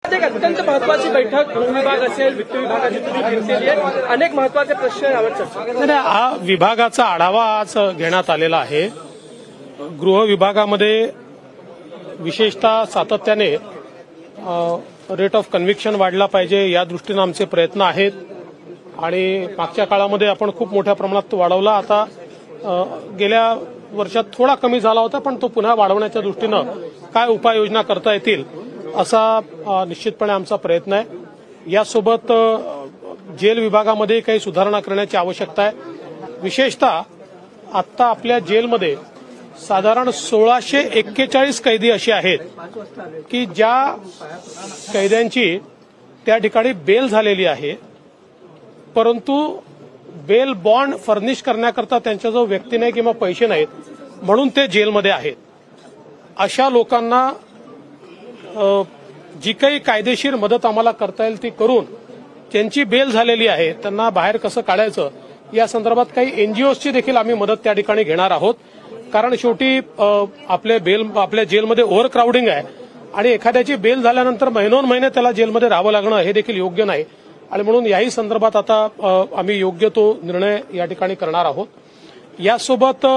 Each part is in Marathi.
एक अत्यंत महत्वाची बैठक गृह विभाग असेल, वित्त विभागाची तुम्ही घेतलेली आहे. अनेक महत्वाचे प्रश्न यावर चर्चा. हा विभागाचा आढावा आज घेण्यात आलेला आहे. गृह विभागामध्ये विशेषतः सातत्याने रेट ऑफ कन्व्हिक्शन वाढला पाहिजे या दृष्टीने आमचे प्रयत्न आहेत आणि मागच्या काळामध्ये आपण खूप मोठ्या प्रमाणात तो वाढवला. आता गेल्या वर्षात थोडा कमी झाला होता, पण तो पुन्हा वाढवण्याच्या दृष्टीनं काय उपाययोजना करता येतील असा निश्चितपणे आमचा प्रयत्न आहे. यासोबत जेल विभागामध्ये काही सुधारणा करण्याची आवश्यकता आहे. विशेषतः आत्ता आपल्या जेलमध्ये साधारण 1641 कैदी असे आहेत की ज्या कैद्यांची त्या ठिकाणी बेल झालेली आहे, परंतु बेल बॉन्ड फर्निश करण्याकरता त्यांच्याजवळ व्यक्ती नाही किंवा पैसे नाहीत म्हणून ते जेलमध्ये आहेत. अशा लोकांना जी काही कायदेशीर मदत आम्हाला करता येईल ती करून ज्यांची बेल झालेली आहे त्यांना बाहेर कसं काढायचं या संदर्भात काही एनजीओची देखील आम्ही मदत त्या ठिकाणी घेणार आहोत. कारण शेवटी आपल्या जेलमध्ये ओव्हर क्राउडिंग आहे आणि एखाद्याची बेल झाल्यानंतर महिनोन त्याला जेलमध्ये राहावं लागणं हे देखील योग्य नाही आणि म्हणून याही संदर्भात आता आम्ही योग्य तो निर्णय या ठिकाणी करणार आहोत. यासोबत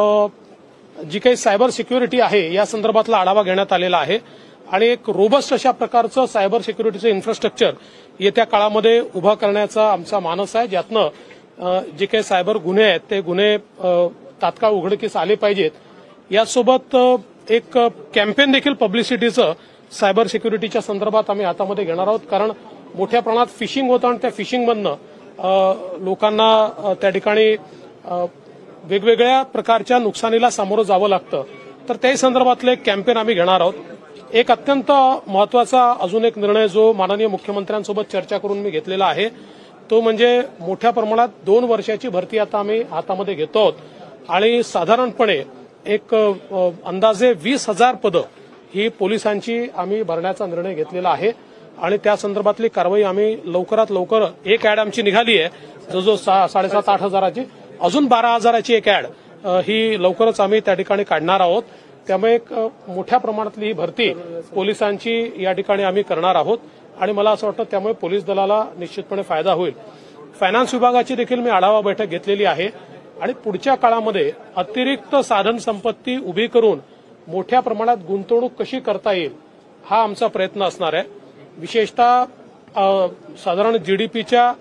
जी काही सायबर सिक्युरिटी आहे या संदर्भातला आढावा घेण्यात आलेला आहे आणि एक रोबस्ट अशा प्रकारचं सायबर सिक्युरिटीचं इन्फ्रास्ट्रक्चर येत्या काळामध्ये उभा करण्याचा आमचा मानस आहे, ज्यातनं जे काही सायबर गुन्हे आहेत ते गुन्हे तात्काळ उघडकीस आले पाहिजेत. यासोबत एक कॅम्पेन देखील पब्लिसिटीचं सायबर सिक्युरिटीच्या संदर्भात आम्ही हातामध्ये घेणार आहोत. कारण मोठ्या प्रमाणात फिशिंग होतं आणि त्या फिशिंगमधनं लोकांना त्या ठिकाणी वेगवेगळ्या प्रकारच्या नुकसानीला सामोरं जावं लागतं. तर त्याही संदर्भातलं एक कॅम्पेन आम्ही घेणार आहोत. एक अत्यंत महत्वाचा अजून एक निर्णय जो माननीय मुख्यमंत्र्यांसोबत चर्चा करून मी घेतलेला आहे तो म्हणजे मोठ्या प्रमाणात 2 वर्षाची भरती आता आम्ही हातामध्ये घेतो आहोत आणि साधारणपणे एक अंदाजे 20,000 पदं ही पोलिसांची आम्ही भरण्याचा निर्णय घेतलेला आहे आणि त्या संदर्भातली कारवाई आम्ही लवकरात लवकर एक ऍड आमची निघाली आहे जो 7,500-8 हजाराची, अजून 12,000ची एक ऍड ही लवकरच आम्ही त्या ठिकाणी काढणार आहोत. त्यामुळे एक मोठ्या प्रमाणातली ही भरती पोलिसांची या ठिकाणी आम्ही करणार आहोत आणि मला असं वाटतं त्यामुळे पोलीस दलाला निश्चितपणे फायदा होईल. फायनान्स विभागाची देखील मी आढावा बैठक घेतलेली आहे आणि पुढच्या काळामध्ये अतिरिक्त साधन संपत्ती उभी करून मोठ्या प्रमाणात गुंतवणूक कशी करता येईल हा आमचा प्रयत्न असणार आहे. विशेषतः साधारण जीडीपीच्या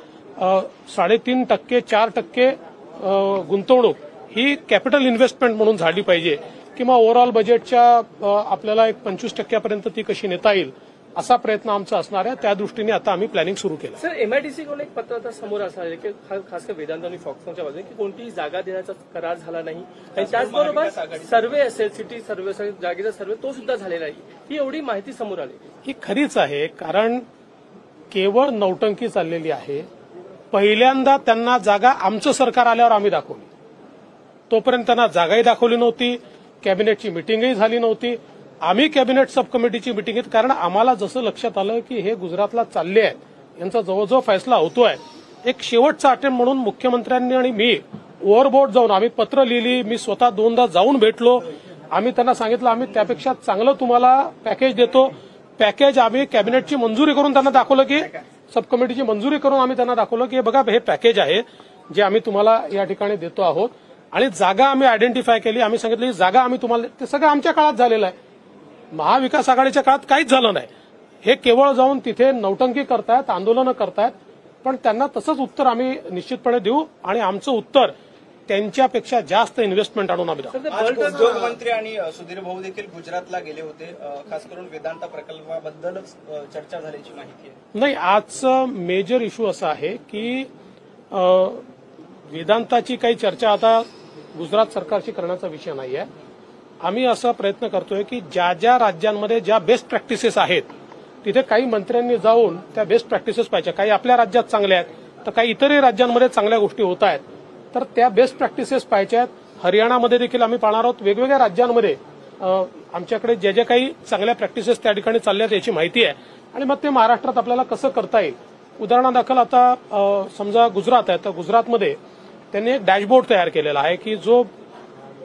3.5% 4% गुंतवणूक ही कॅपिटल इन्व्हेस्टमेंट म्हणून झाली पाहिजे किंवा ओव्हरऑल बजेटच्या आपल्याला एक 25% ती कशी नेता येईल असा प्रयत्न आमचा असणार आहे. त्या दृष्टीने आता आम्ही प्लॅनिंग सुरू केलं. सर, एमआयडीसी कडून एक पत्र आता समोर असणार आहे की खास कर वेदांत आणि फॉक्सनच्या बाजूने की कोणतीही जागा देण्याचा करार झाला नाही आणि त्याचबरोबर सर्व्हे असेल, सिटी सर्व्हे असेल, जागेचा सर्व्हे तो सुद्धा झालेला आहे. ही एवढी माहिती समोर आली ही खरीच आहे, कारण केवळ नौटंकी चाललेली आहे. पहिल्यांदा त्यांना जागा आमचं सरकार आल्यावर आम्ही दाखवली, तोपर्यंत त्यांना जागाही दाखवली नव्हती, कॅबिनेटची मिटिंगही झाली नव्हती. आम्ही कॅबिनेट सब कमिटीची मिटिंग घेत कारण आम्हाला जसं लक्षात आलं की हे गुजरातला चालले आहेत, यांचा जवळजवळ फैसला होतोय. एक शेवटचा अटेम्प्ट म्हणून मुख्यमंत्र्यांनी आणि मी ओव्हरबोर्ड जाऊन आम्ही पत्र लिहिली, मी स्वतः 2दा जाऊन भेटलो. आम्ही त्यांना सांगितलं आम्ही त्यापेक्षा चांगलं तुम्हाला पॅकेज देतो. पॅकेज आम्ही कॅबिनेटची मंजुरी करून त्यांना दाखवलं की सब कमिटीची मंजुरी करून आम्ही त्यांना दाखवलं की बघा हे पॅकेज आहे जे आम्ही तुम्हाला या ठिकाणी देतो आहोत आणि जागा आम्ही आयडेंटिफाय केली. आम्ही सांगितलं ही जागा आम्ही तुम्हाला, ते सगळं आमच्या काळात झालेलं आहे. महाविकास आघाडीच्या काळात काहीच झालं नाही. हे केवळ जाऊन तिथे नौटंकी करतायत, आंदोलनं करतायत, पण त्यांना तसंच उत्तर आम्ही निश्चितपणे देऊ आणि आमचं उत्तर त्यांच्यापेक्षा जास्त इन्व्हेस्टमेंट आणून आम्ही दाखवू. उद्योगमंत्री आणि सुधीर भाऊ देखील गुजरातला गेले होते, खास करून वेदांत प्रकल्पाबद्दलच चर्चा झाल्याची माहिती आहे. नाही, आजचं मेजर इश्यू असा आहे की वेदांताची काही चर्चा आता गुजरात सरकारशी करण्याचा विषय नाही आहे. आम्ही असा प्रयत्न करतोय की ज्या ज्या राज्यांमध्ये ज्या बेस्ट प्रॅक्टिसेस आहेत तिथे काही मंत्र्यांनी जाऊन त्या बेस्ट प्रॅक्टिसेस पाहिजे. काही आपल्या राज्यात चांगल्या आहेत तर काही इतरही राज्यांमध्ये चांगल्या गोष्टी होत आहेत, तर त्या बेस्ट प्रॅक्टिसेस पाहिजेत. हरियाणामध्ये देखील आम्ही पाहणार आहोत. वेगवेगळ्या राज्यांमध्ये आमच्याकडे ज्या ज्या काही चांगल्या प्रॅक्टिसेस त्या ठिकाणी चालल्या आहेत याची माहिती आहे आणि मग ते महाराष्ट्रात आपल्याला कसं करता येईल. उदाहरणादाखल आता समजा गुजरात आहे तर गुजरातमध्ये त्यांनी एक डॅशबोर्ड तयार केलेला आहे की जो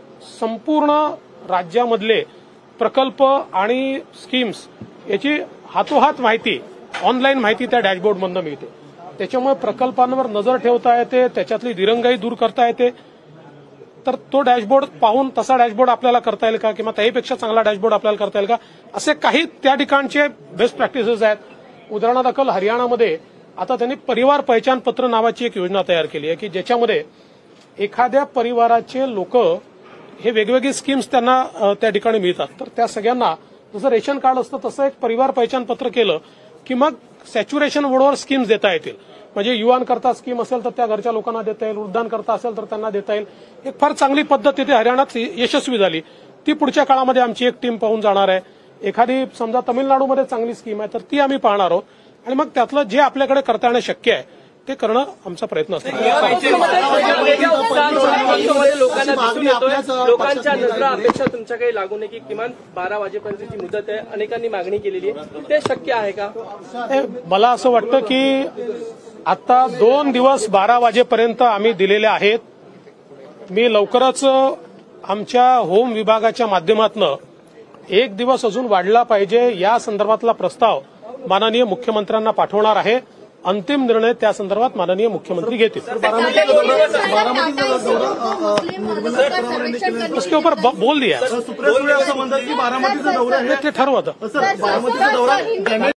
संपूर्ण राज्यामधले प्रकल्प आणि स्कीम्स याची हातोहात माहिती, ऑनलाईन माहिती त्या डॅशबोर्डमधनं मिळते. त्याच्यामुळे प्रकल्पांवर नजर ठेवता येते, त्याच्यातली दिरंगाई दूर करता येते. तर तो डॅशबोर्ड पाहून तसा डॅशबोर्ड आपल्याला करता येईल का, किंवा त्याहीपेक्षा चांगला डॅशबोर्ड आपल्याला करता येईल का, असे काही त्या ठिकाणचे बेस्ट प्रॅक्टिसेस आहेत. उदाहरणादाखल हरियाणामध्ये आता त्यांनी परिवार पहिचान पत्र नावाची एक योजना तयार केली आहे की ज्याच्यामध्ये एखाद्या परिवाराचे लोक हे वेगवेगळी स्कीम्स त्यांना त्या ठिकाणी मिळतात. तर त्या सगळ्यांना जसं रेशन कार्ड असतं तसं एक परिवार पहिचान पत्र केलं की मग सॅच्युरेशन वोडवर स्कीम्स देता येतील. म्हणजे युवांकरता स्कीम असेल तर त्या घरच्या लोकांना देता येईल, वृद्धांकरता असेल तर त्यांना देता येईल. एक फार चांगली पद्धत तिथे हरियाणात यशस्वी झाली. ती पुढच्या काळामध्ये आमची एक टीम पाहून जाणार आहे. एखादी समजा तामिळनाडूमध्ये चांगली स्कीम आहे तर ती आम्ही पाहणार आहोत आणि मग त्यातलं जे आपल्याकडे करता येणं शक्य आहे ते करणं आमचा प्रयत्न असणार. लोकांच्या नजरा अपेक्षा तुमच्याकडे लागू नये की किमान 12 वाजेपर्यंतची मुदत आहे, अनेकांनी मागणी केलेली आहे, ते शक्य आहे का? मला असं वाटतं की आता 2 दिवस 12 वाजेपर्यंत आम्ही दिलेले आहेत. मी लवकरच आमच्या होम विभागाच्या माध्यमातून 1 दिवस अजून वाढला पाहिजे या संदर्भातला प्रस्ताव माननीय मुख्यमंत्र्यांना पाठवणार आहे. अंतिम निर्णय त्या संदर्भात माननीय मुख्यमंत्री घेतील. उसके ऊपर बोल दिया, ते ठरवतं.